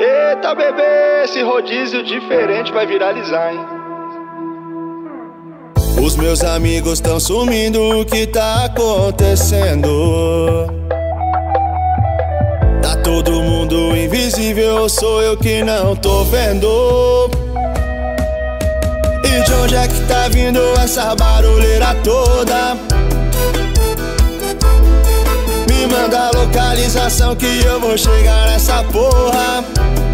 Eita bebê, esse rodízio diferente vai viralizar, hein? Os meus amigos tão sumindo, o que tá acontecendo? Tá todo mundo invisível, sou eu que não tô vendo. E de onde é que tá vindo essa barulheira toda? Me manda a localização que eu vou chegar nessa porra.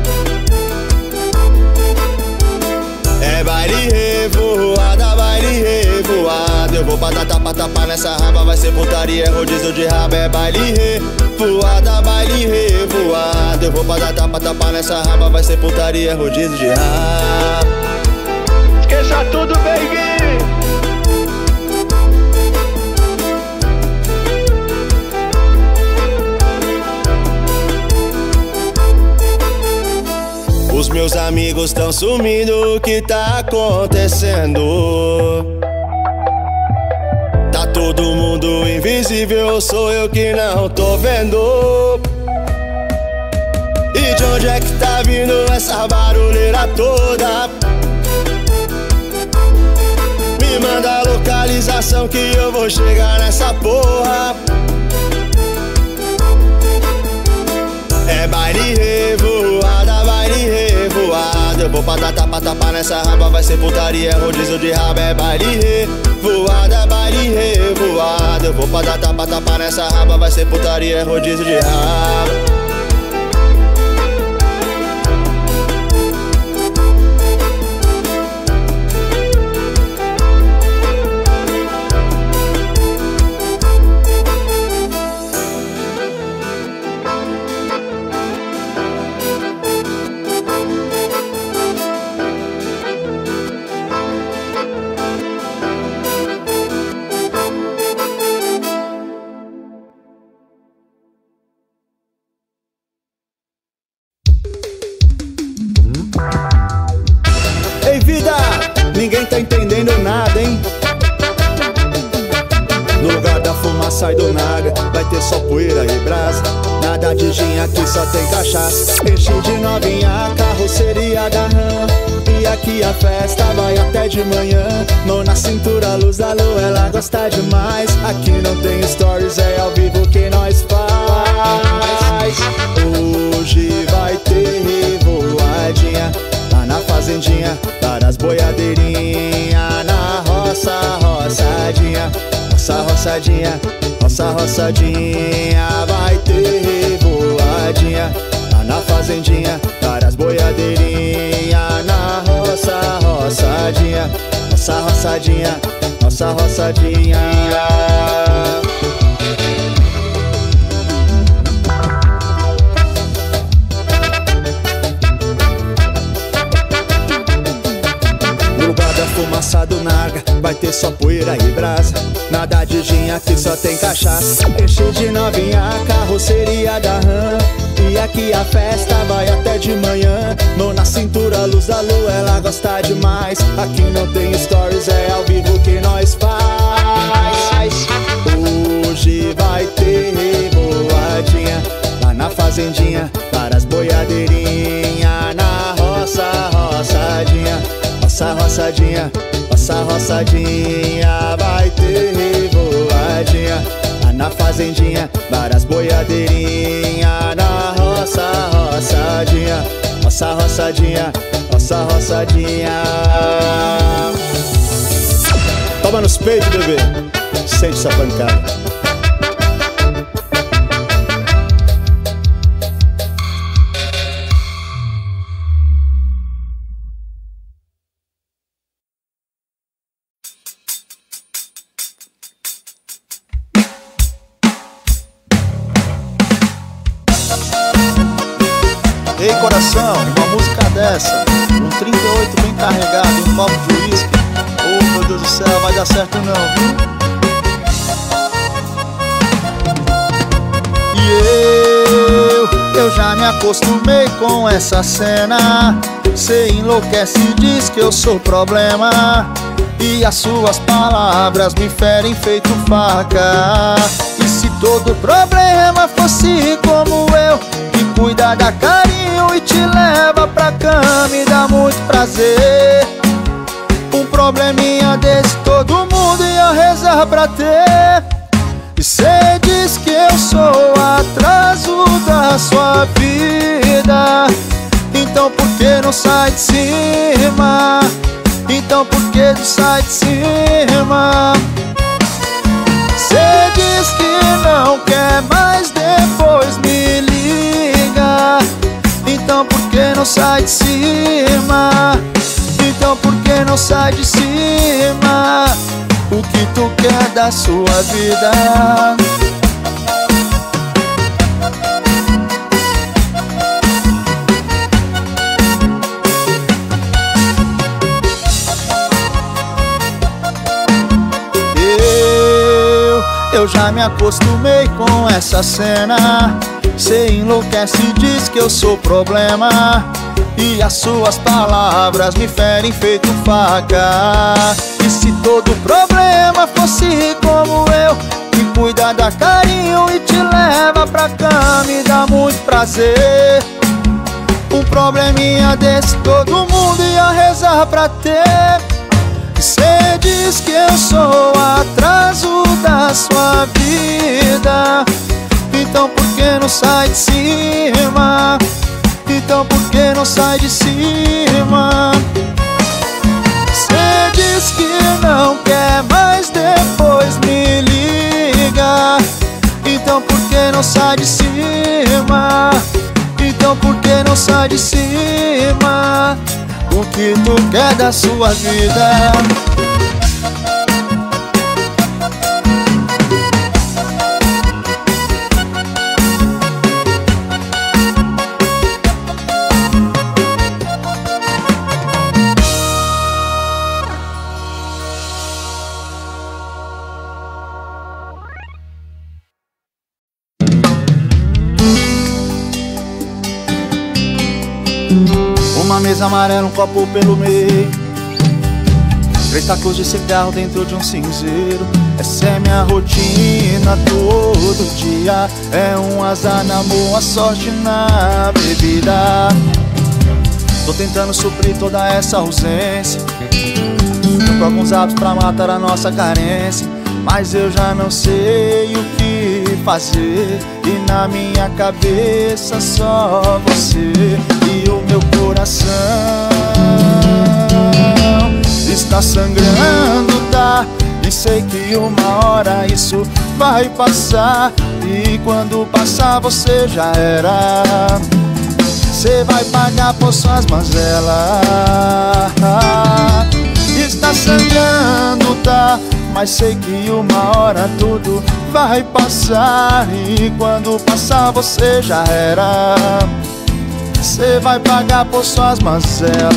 É baile revoada, baile revoada. Eu vou pra dar tapa, tapa nessa raba. Vai ser putaria, é rodízio de raba. É baile revoada, baile revoada. Eu vou pra dar tapa, tapa nessa raba. Vai ser putaria, é rodízio de raba. Esqueça tudo, baby! Os meus amigos tão sumindo, o que tá acontecendo? Tá todo mundo invisível, sou eu que não tô vendo. E de onde é que tá vindo essa barulheira toda? Me manda a localização que eu vou chegar nessa porra. É baile revoada, baile revoada. Eu vou pra dar tapa, tapa nessa raba. Vai ser putaria, é rodízio de raba. É baile revoada, baile revoada. Eu vou pra dar tapa, tapa nessa raba. Vai ser putaria, é rodízio de raba. Ei vida, ninguém tá entendendo nada, hein? No lugar da fumaça sai do naga, vai ter só poeira e brasa. Nada de gin, aqui só tem cachaça. Enche de novinha, carroceria da RAM. E aqui a festa vai até de manhã. Mão na cintura, luz da lua, ela gosta demais. Aqui não tem stories, é ao vivo que nós faz. Hoje vai ter revoadinha lá na fazendinha, para as boiadeirinhas. Na roça, roçadinha, roça, roçadinha, roça, roçadinha. Vai ter revoadinha lá na fazendinha, para as boiadeirinhas. Na roça, roçadinha, roça, roçadinha, roça, roçadinha. Fumaça do naga, vai ter só poeira e brasa. Nada de gin, aqui só tem cachaça. Enche de novinha, carroceria da RAM. E aqui a festa vai até de manhã. Mão na cintura, luz da lua, ela gosta demais. Aqui não tem stories, é ao vivo que nós faz. Hoje vai ter revoadinha lá na fazendinha, para as boiadeirinhas. Na roça, roçadinha, roça, roçadinha, roça, roçadinha. Vai ter revoadinha lá na fazendinha, várias boiadeirinhas. Na roça, roçadinha, roça, roçadinha, roça, roçadinha. Toma nos peitos, bebê, sente essa pancada. Ei coração, uma música dessa, um 38 bem carregado, um copo de uísque. Oh meu Deus do céu, vai dar certo não, viu? E eu já me acostumei com essa cena. Cê enlouquece e diz que eu sou problema. E as suas palavras me ferem feito faca. E se todo problema fosse como eu, que cuida, dá carinho e te leva me dá muito prazer. Um probleminha desse todo mundo ia rezar pra ter. E cê diz que eu sou atraso da sua vida. Então por que não sai de cima? Então por que não sai de cima? Cê diz que não quer mais, depois me liga. Então por que não sai de cima? Então por que não sai de cima? O que tu quer da sua vida? Eu já me acostumei com essa cena. Cê enlouquece e diz que eu sou problema, e as suas palavras me ferem feito faca. E se todo problema fosse como eu, que cuida, dá carinho e te leva pra cama, me dá muito prazer. Um probleminha desse todo mundo ia rezar pra ter. Cê diz que eu sou atraso da sua vida. Então por que não sai de cima? Então por que não sai de cima? Cê diz que não quer mais, depois me liga. Então por que não sai de cima? Então por que não sai de cima? O que tu quer da sua vida? Uma mesa amarela, um copo pelo meio, 3 tacos de cigarro dentro de um cinzeiro. Essa é minha rotina todo dia. É um azar na boa sorte na bebida. Tô tentando suprir toda essa ausência, tô com alguns hábitos pra matar a nossa carência. Mas eu já não sei o que fazer, e na minha cabeça só você. E o meu coração está sangrando, tá? E sei que uma hora isso vai passar, e quando passar você já era. Cê vai pagar por suas mazelas. Está sangrando, tá? Mas sei que uma hora tudo vai passar, e quando passar você já era. Cê vai pagar por suas mazelas.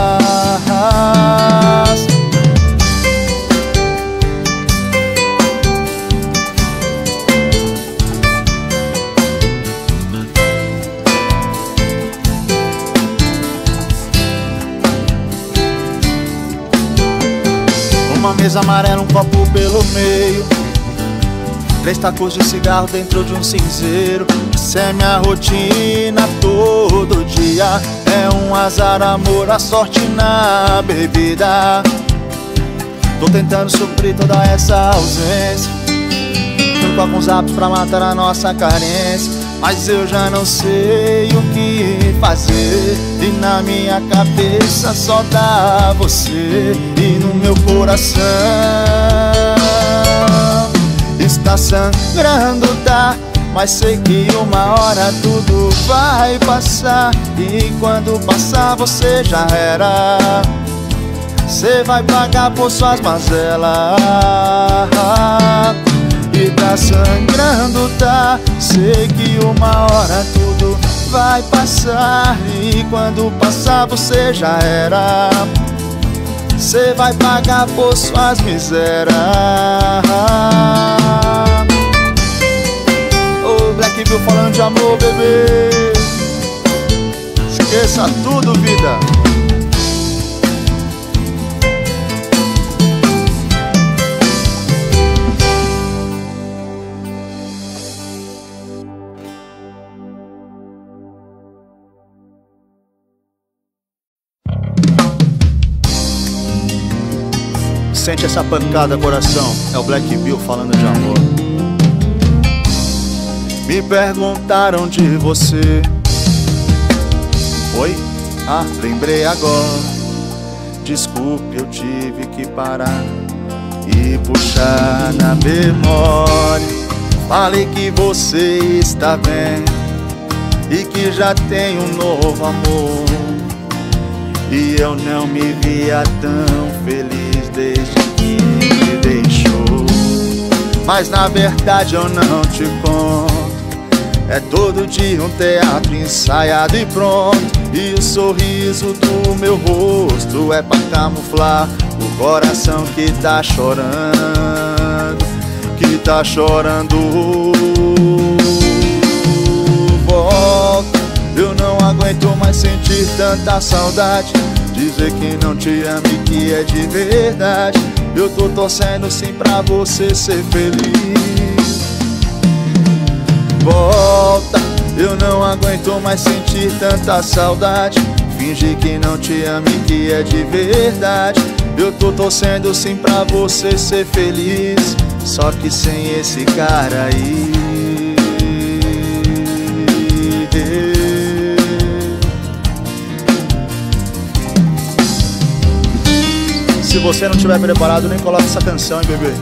Uma mesa amarela, um copo pelo meio, 3 tacos de cigarro dentro de um cinzeiro. Essa é minha rotina todo dia. É um azar, amor, a sorte na bebida. Tô tentando suprir toda essa ausência, tô com alguns hábitos pra matar a nossa carência. Mas eu já não sei o que fazer, e na minha cabeça só dá você. E no meu coração está sangrando, tá? Mas sei que uma hora tudo vai passar, e quando passar você já era. Cê vai pagar por suas mazelas. E tá sangrando, tá? Sei que uma hora tudo vai passar, e quando passar você já era. Cê vai pagar por suas misérias. Ô, Black Bill falando de amor, bebê. Esqueça tudo, vida. Sente essa pancada, coração. É o Black Bill falando de amor. Me perguntaram de você. Oi? Ah, lembrei agora. Desculpe, eu tive que parar e puxar na memória. Falei que você está bem e que já tem um novo amor. E eu não me via tão feliz desde que me deixou. Mas na verdade eu não te conto. É todo dia um teatro ensaiado e pronto. E o sorriso do meu rosto é pra camuflar o coração que tá chorando, que tá chorando. Volta, eu não aguento mais sentir tanta saudade. Dizer que não te amo e que é de verdade. Eu tô torcendo sim pra você ser feliz. Volta, eu não aguento mais sentir tanta saudade. Finge que não te amo e que é de verdade. Eu tô torcendo sim pra você ser feliz. Só que sem esse cara aí. Se você não estiver preparado, nem coloque essa canção, hein, bebê?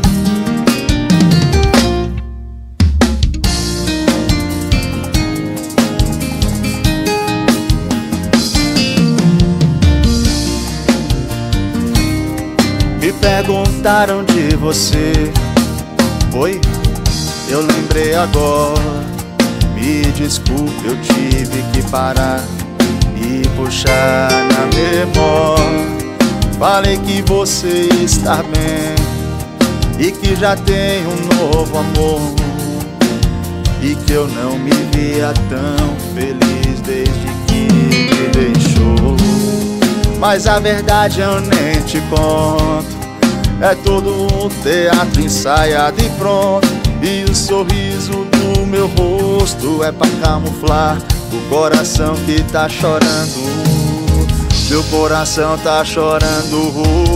Me perguntaram de você. Oi? Eu lembrei agora. Me desculpe, eu tive que parar e puxar na memória. Falei que você está bem e que já tem um novo amor. E que eu não me via tão feliz desde que me deixou. Mas a verdade eu nem te conto. É todo um teatro ensaiado e pronto. E o sorriso do meu rosto é pra camuflar o coração que tá chorando. Meu coração tá chorando.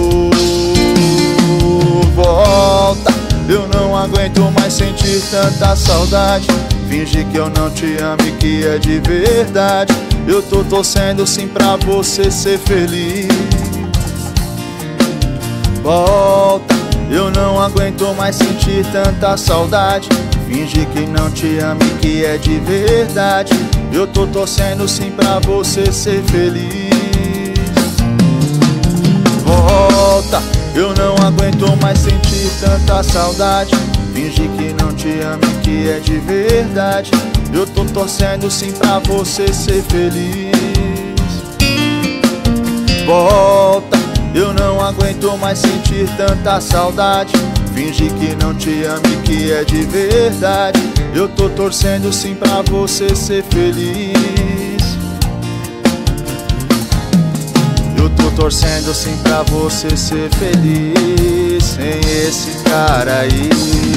Volta, eu não aguento mais sentir tanta saudade. Finge que eu não te amo e que é de verdade. Eu tô torcendo sim pra você ser feliz. Volta, eu não aguento mais sentir tanta saudade. Finge que não te amo e que é de verdade. Eu tô torcendo sim pra você ser feliz. Volta, eu não aguento mais sentir tanta saudade. Finge que não te amo e que é de verdade. Eu tô torcendo sim pra você ser feliz. Volta, eu não aguento mais sentir tanta saudade. Finge que não te amo e que é de verdade. Eu tô torcendo sim pra você ser feliz. Eu tô torcendo sim pra você ser feliz. Sem esse cara aí.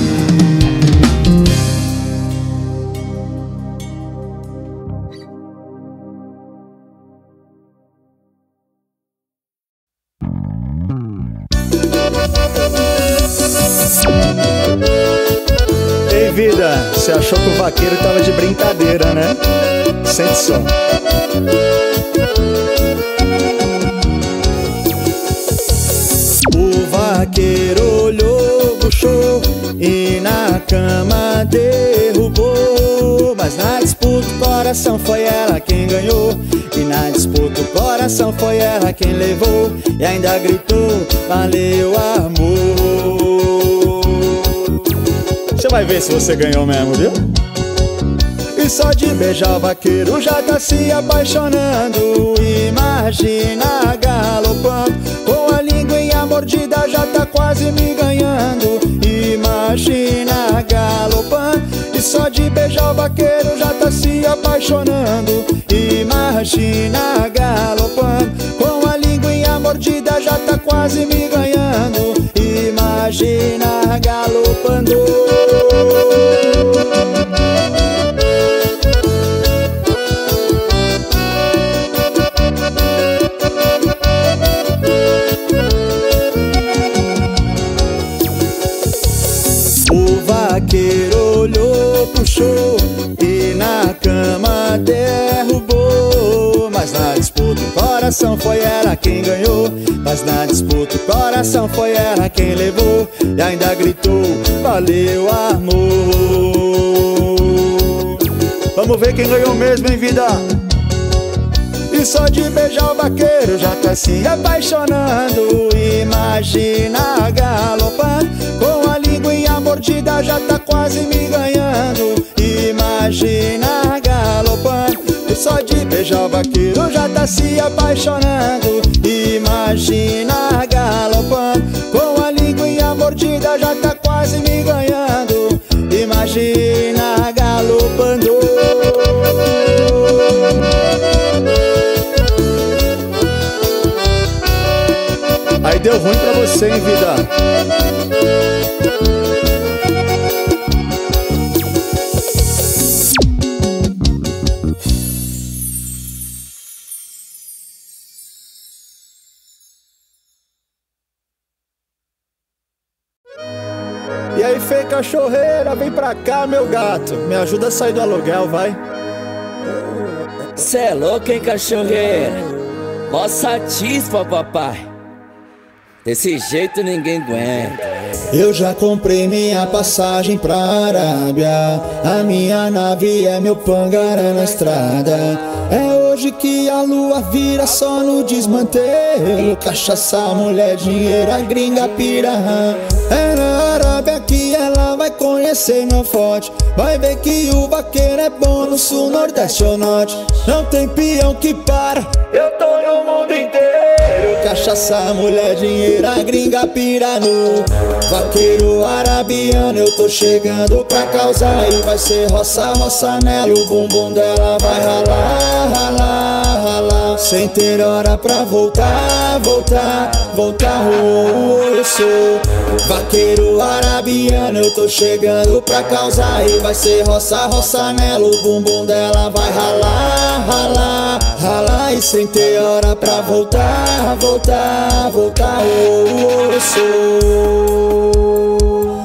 Ei, vida, você achou que o vaqueiro tava de brincadeira, né? Sente som. O vaqueiro olhou, puxou e na cama derrubou. Mas na disputa o coração foi ela quem ganhou. E na disputa o coração foi ela quem levou. E ainda gritou, valeu amor. Você vai ver se você ganhou mesmo, viu? E só de beijar o vaqueiro já tá se apaixonando. Imagina galopando, com a linguinha mordida já tá quase me ganhando. Imagina galopando, e só de beijar o vaqueiro já tá se apaixonando. Imagina galopando, com a linguinha mordida já tá quase me ganhando. Imagina galopando. coração foi ela quem ganhou. Mas na disputa o coração foi ela quem levou. E ainda gritou, valeu amor. Vamos ver quem ganhou mesmo, hein, vida? E só de beijar o vaqueiro já tá se apaixonando. Imagina galopando, com a linguinha mordida já tá quase me ganhando. Imagina galopando, e só de beijar o vaqueiro já tá se apaixonando. Imagina galopando, com a linguinha mordida já tá quase me ganhando. Imagina galopando. Aí deu ruim pra você, hein, vida? E aí, Fê cachorreira, vem pra cá, meu gato. Me ajuda a sair do aluguel, vai. Cê é louco, hein, cachorreira? Mó satisfa, papai. Desse jeito ninguém aguenta. Eu já comprei minha passagem pra Arábia. A minha nave é meu pangaré na estrada. É hoje que a lua vira só no desmantelo. Cachaça, mulher, dinheiro, a gringa pirarrã. É na Arábia que ela vai conhecer meu forte. Vai ver que o vaqueiro é bom no sul, nordeste ou norte. Não tem peão que para, eu tô no mundo inteiro. Cachaça, mulher, dinheiro, a gringa pira no vaqueiro arabiano. Eu tô chegando pra causar e vai ser roça, roça nela. E o bumbum dela vai ralar, ralar, ralar. Sem ter hora pra voltar, voltar, voltar. Eu sou vaqueiro arabiano. Eu tô chegando pra causar e vai ser roça, roça nela. O bumbum dela vai ralar, ralar, ralar. E sem ter hora pra voltar, voltar, voltar. Eu sou.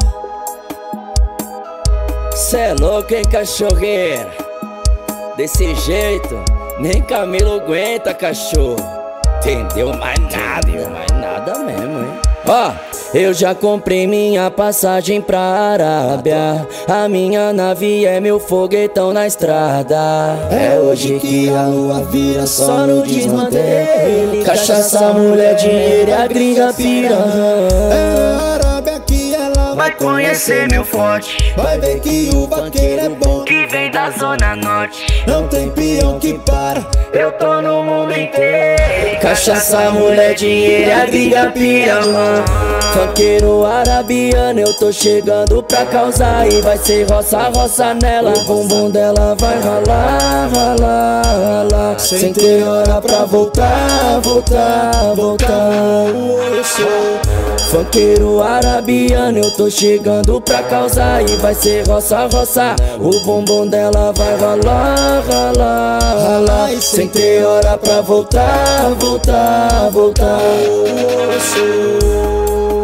Cê é louco, hein, cachorreira? Desse jeito nem Camilo aguenta, cachorro. Entendeu mais nada, mais nada mesmo, hein? Ó, eu já comprei minha passagem pra Arábia. A minha nave é meu foguetão na estrada. É hoje que a lua vira só no desmantelo. Cachaça, mulher, dinheiro, a gringa piranha. É na Arábia que ela vai conhecer meu forte. Vai ver que o vaqueiro é bom, Que vem da zona norte. não tem peão que para, Eu tô no mundo inteiro. cachaça, mulher, dinheiro, a gringa piranha. Funkeiro arabiano, eu tô chegando pra causar e vai ser roça, roça nela. O bumbum dela vai ralar, ralar, ralar. Sem ter hora pra voltar, voltar, voltar. Eu sou Funkeiro arabiano, eu tô chegando pra causar e vai ser roça, roça. O bumbum dela vai ralar, ralar, ralar. sem ter hora pra voltar, voltar, voltar. Eu sou.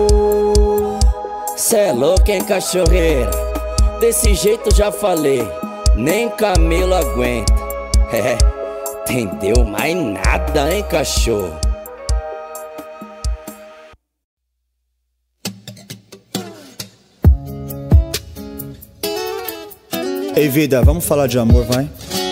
Cê é louco, hein, cachorreira? Desse jeito já falei, nem Camilo aguenta. É, entendeu mais nada, hein, cachorro? Ei, vida, vamos falar de amor, vai?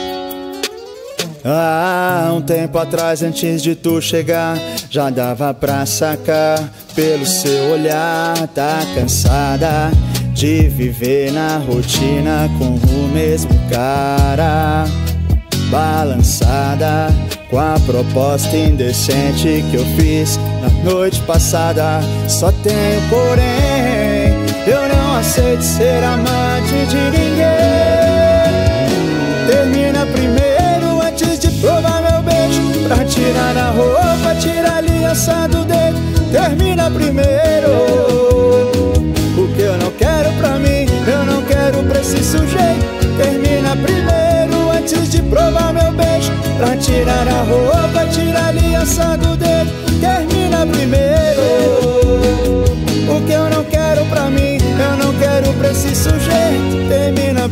Ah, um tempo atrás, antes de tu chegar, já dava pra sacar pelo seu olhar. Tá cansada de viver na rotina com o mesmo cara. Balançada com a proposta indecente que eu fiz na noite passada. Só tem porém, eu não aceito ser amante de ninguém. Termina primeiro antes de provar meu beijo. Pra tirar a roupa, tira a aliança do dedo. Termina primeiro. O que eu não quero pra mim, eu não quero pra esse sujeito. Termina primeiro antes de provar meu beijo. Pra tirar a roupa, tira a aliança do dedo. Termina primeiro. O que eu não quero pra mim, eu não quero pra esse sujeito. Termina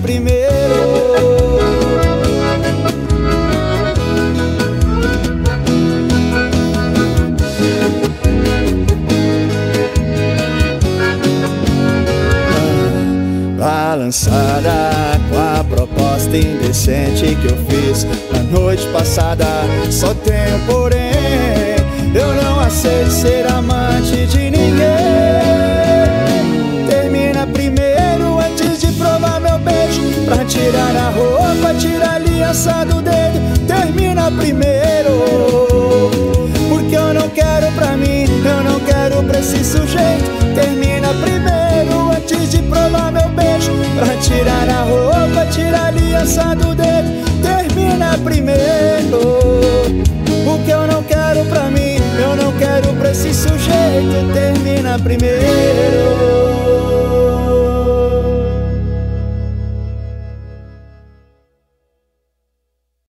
primeiro. cansada com a proposta indecente que eu fiz na noite passada. Só tenho porém, eu não aceito ser amante de ninguém. Termina primeiro antes de provar meu beijo, pra tirar a roupa, tirar a aliança do dedo. Termina primeiro, porque eu não quero pra mim, eu não quero pra esse sujeito. Termina primeiro antes de provar meu beijo, pra tirar a roupa, tirar a aliança do dedo. Termina primeiro, porque eu não quero pra mim, eu não quero pra esse sujeito. Termina primeiro.